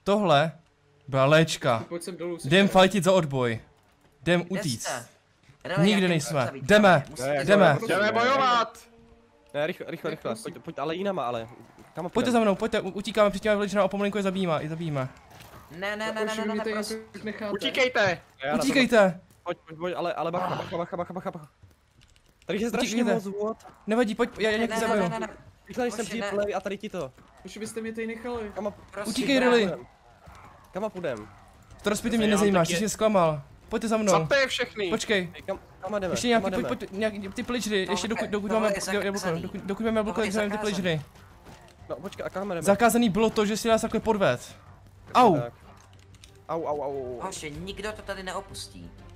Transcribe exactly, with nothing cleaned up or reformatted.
tohle byla léčka. Pojď sem dolů. Jdem fightit za odboj. Jdem utíct. Nikde nejsme. Jdeme. Jdeme. Jdeme bojovat! Ne, rychle, rychle, rychle. Pojď, pojď ale jinama, ale. Kam Pojďte za mnou, pojďte, utíkáme před těmi villagera a pomalinku je zabijíme, i zabijíme. Ne, ne, ne, ne, ne, ne, prostě. Utíkejte! Utíkejte! Pojď, pojď, pojď, ale, ale bacha, bacha, bacha, bacha, bacha, bacha. Tady je strašně moc vod. Nevadí, pojď, já nějaký zabiju. Rychle jsem ti play a tady ti to. Už byste mě tady nechali. Utíkej, Riley. Kam půjdem? To rozpětě mě nezajímá, jsi mě zklamal. Pojďte za mnou. Zapte je všechny. Počkej. Kam, kam jdeme? Ještě nějaký, pojď, pojď, nějaký ty pličry, ještě dokud, dokud máme jablko, dokud, dokud máme jablko, tak jdeme ty pličry. No počkej, a kam jdeme? Zakázaný bylo to, že si nás takhle podved. Au. Au, au, au. Hoši, nikdo to tady neopustí.